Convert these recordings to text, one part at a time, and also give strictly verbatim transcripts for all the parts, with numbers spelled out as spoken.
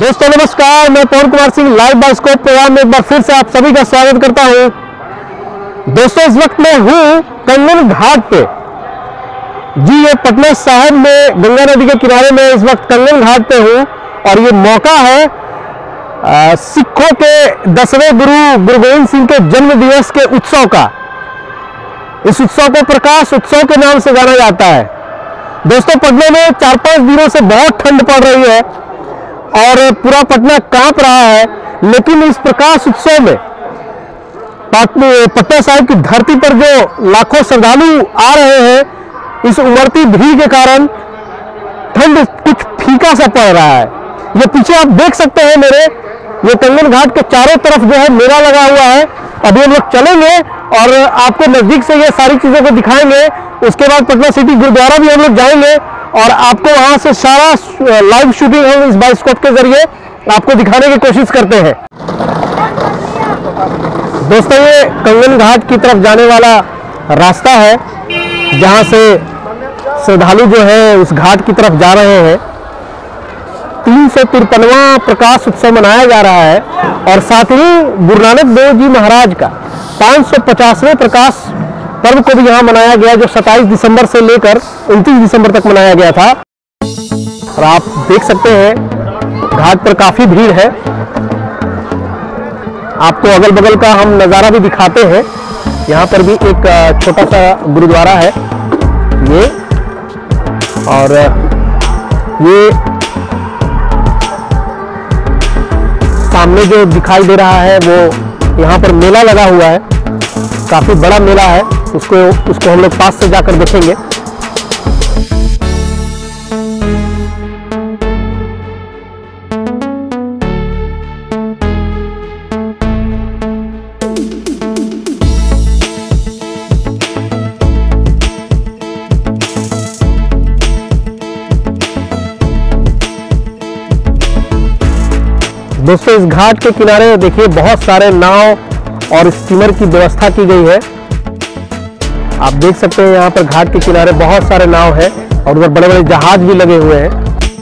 दोस्तों नमस्कार, मैं Pawan Kumar Singh live bioscope program में एक बार फिर से आप सभी का स्वागत करता हूं। दोस्तों इस वक्त मैं हूं कंगन घाट पे। जी ये पटना साहिब में गंगा नदी के किनारे में इस वक्त कंगन घाट पे हूं और ये मौका है आ, सिखों के दसवें गुरु गुरु गोविंद सिंह के जन्म दिवस के उत्सव का। इस उत्सव को प्रकाश उत्सव के नाम से जाना जाता है। दोस्तों पटना में चार पांच दिनों से बहुत ठंड पड़ रही है और पूरा पटना कांप रहा है, लेकिन इस प्रकाश उत्सव में पटना साहिब की धरती पर जो लाखों श्रद्धालु आ रहे हैं, इस उमड़ती भीड़ के कारण ठंड कुछ फीका सा पड़ रहा है। ये पीछे आप देख सकते हैं मेरे, ये कंगन घाट के चारों तरफ जो है मेला लगा हुआ है। अभी हम लोग चलेंगे और आपको नजदीक से ये सारी चीजों को दिखाएंगे। उसके बाद पटना सिटी गुरुद्वारा भी हम लोग जाएंगे और आपको वहां से सारा लाइव शूटिंग हम इस बाइस्कोप के जरिए आपको दिखाने की कोशिश करते हैं। दोस्तों ये कंगन घाट की तरफ जाने वाला रास्ता है, जहां से श्रद्धालु जो है उस घाट की तरफ जा रहे हैं। तीन सौ तिरपनवा प्रकाश उत्सव मनाया जा रहा है और साथ ही गुरु नानक देव जी महाराज का पाँच सौ पचासवें प्रकाश पर्व को भी यहाँ मनाया गया, जो सत्ताईस दिसंबर से लेकर उनतीस दिसंबर तक मनाया गया था। और आप देख सकते हैं घाट पर काफी भीड़ है। आपको अगल बगल का हम नज़ारा भी दिखाते हैं। यहाँ पर भी एक छोटा सा गुरुद्वारा है ये, और ये सामने जो दिखाई दे रहा है वो यहाँ पर मेला लगा हुआ है, काफी बड़ा मेला है। उसको उसको हम लोग पास से जाकर देखेंगे। दोस्तों इस घाट के किनारे देखिए बहुत सारे नाव और स्टीमर की व्यवस्था की गई है। आप देख सकते हैं यहाँ पर घाट के किनारे बहुत सारे नाव है और उधर बड़े बड़े जहाज भी लगे हुए हैं।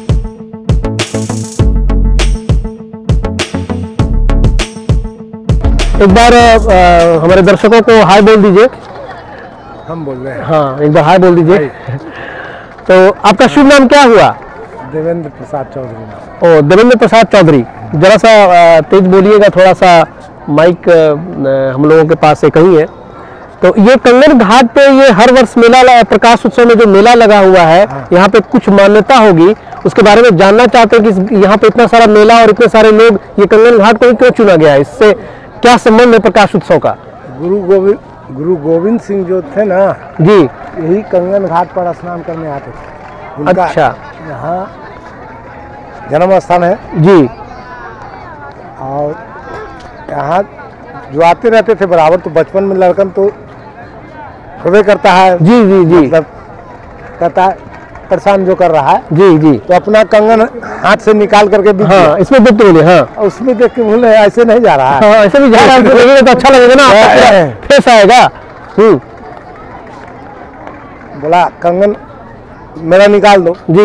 एक बार आ, हमारे दर्शकों को हाय बोल दीजिए। हम बोल रहे हैं। हाँ एक बार हाय बोल दीजिए। तो आपका शुभ नाम क्या हुआ? देवेंद्र प्रसाद चौधरी। ओ देवेंद्र प्रसाद चौधरी, जरा सा तेज बोलिएगा, थोड़ा सा माइक हम लोगों के पास एक ही है। तो ये कंगन घाट पे ये हर वर्ष मेला प्रकाश उत्सव में जो मेला लगा हुआ है, हाँ। यहाँ पे कुछ मान्यता होगी, उसके बारे में जानना चाहते हैं कि यहाँ पे इतना सारा मेला और इतने सारे लोग, ये कंगन घाट को क्यों चुना गया है, इससे क्या संबंध है प्रकाश उत्सव का? गुरु गोविंद गुरु गोविंद सिंह जो थे ना जी, यही कंगन घाट पर स्नान करने आते थे। उनका अच्छा, यहाँ जन्म स्थान है जी। और यहाँ जो आते रहते थे बराबर, तो बचपन में लड़कन तो खुदे करता है, जी जी जी, मतलब कहता है परेशान जो कर रहा है, जी जी, तो अपना कंगन हाथ से निकाल करके भी, हाँ इसमें देख के बोले, हाँ उसमें देख के बोले ऐसे नहीं जा रहा है, हाँ ऐसे भी जा रहा है तो अच्छा लगेगा ना, फेस आएगा। हम्म, बोला कंगन मेरा निकाल दो जी।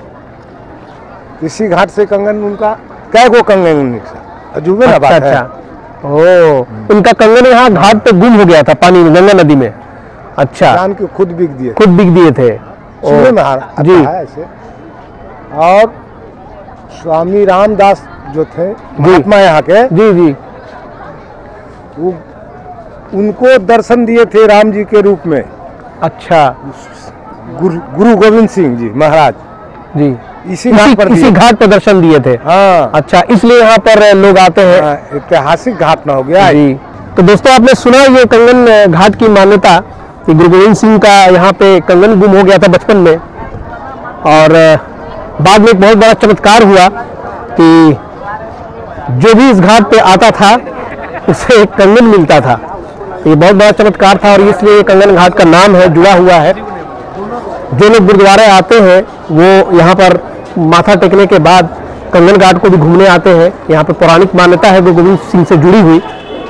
इसी घाट से कंगन उनका कै गो कंगन अजूबे ना बात है। ओ, उनका कंगन यहाँ घाट पे गुम हो गया था पानी में, गंगा नदी में। अच्छा, जान के खुद बिक दिए, खुद बिक दिए थे जी ऐसे। और स्वामी रामदास जो थे महात्मा यहाँ के, जी जी, वो उनको दर्शन दिए थे राम जी के रूप में। अच्छा, गुरु गुरु गोविंद सिंह जी महाराज जी इसी घाट पर इसी घाट पर दर्शन दिए थे। हाँ, अच्छा, इसलिए यहाँ पर लोग आते हैं। ऐतिहासिक घाट ना हो गया जी। तो दोस्तों आपने सुना ये कंगन घाट की मान्यता कि गुरु गोविंद सिंह का यहाँ पे कंगन गुम हो गया था बचपन में, और बाद में एक बहुत बड़ा चमत्कार हुआ कि जो भी इस घाट पे आता था उसे एक कंगन मिलता था। ये बहुत बड़ा चमत्कार था और इसलिए ये कंगन घाट का नाम है, जुड़ा हुआ है। जो लोग गुरुद्वारे आते हैं वो यहाँ पर माथा टेकने के बाद कंगन घाट को भी घूमने आते हैं। यहाँ पे पौराणिक मान्यता है गुरु गोविंद सिंह से जुड़ी हुई।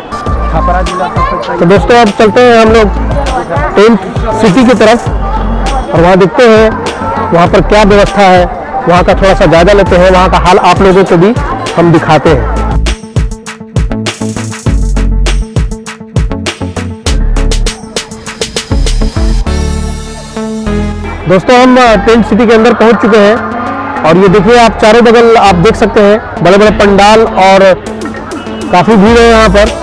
तो दोस्तों अब चलते हैं हम लोग टेंट सिटी की तरफ और वहाँ देखते हैं वहाँ पर क्या व्यवस्था है वहाँ का थोड़ा सा जायजा लेते हैं, वहाँ का हाल आप लोगों को भी हम दिखाते हैं। दोस्तों हम टेंट सिटी के अंदर पहुंच चुके हैं और ये देखिए आप चारों बगल आप देख सकते हैं बड़े बड़े पंडाल और काफी भीड़ है यहाँ पर।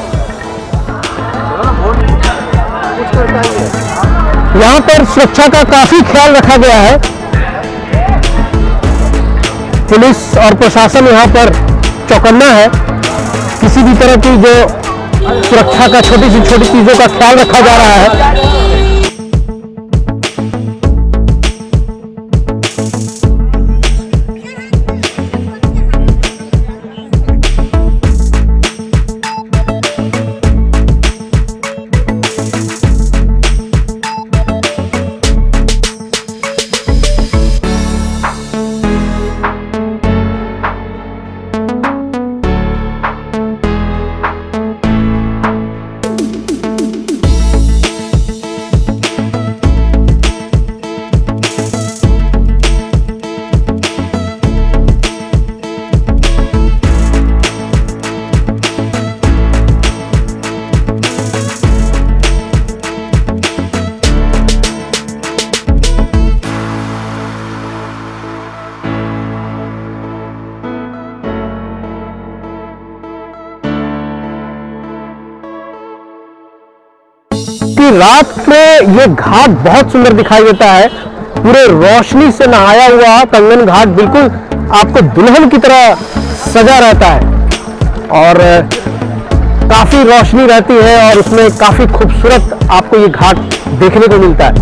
यहाँ पर सुरक्षा का काफी ख्याल रखा गया है। पुलिस और प्रशासन यहाँ पर चौकन्ना है। किसी भी तरह की जो सुरक्षा का छोटी सी छोटी चीजों का ख्याल रखा जा रहा है। रात में ये घाट बहुत सुंदर दिखाई देता है। पूरे रोशनी से नहाया हुआ कंगन घाट बिल्कुल आपको दुल्हन की तरह सजा रहता है और काफी रोशनी रहती है और उसमें काफी खूबसूरत आपको ये घाट देखने को मिलता है।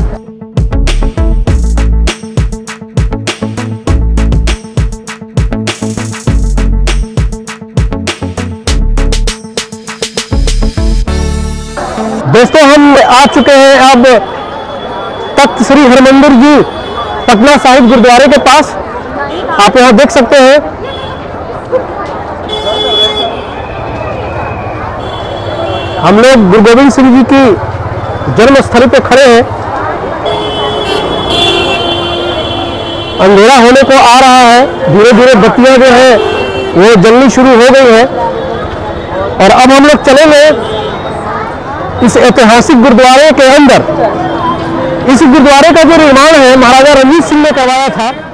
दोस्तों हम आ चुके हैं अब तख्त श्री हरमंदिर जी पटना साहिब गुरुद्वारे के पास। आप यहां देख सकते हैं हम लोग गुरु गोविंद सिंह जी की जन्म स्थली पे खड़े हैं। अंधेरा होने को आ रहा है, धीरे धीरे बत्तियां जो है वो जलनी शुरू हो गई है और अब हम लोग चलेंगे इस ऐतिहासिक गुरुद्वारे के अंदर। इस गुरुद्वारे का जो निर्माण है महाराजा रणजीत सिंह ने करवाया था।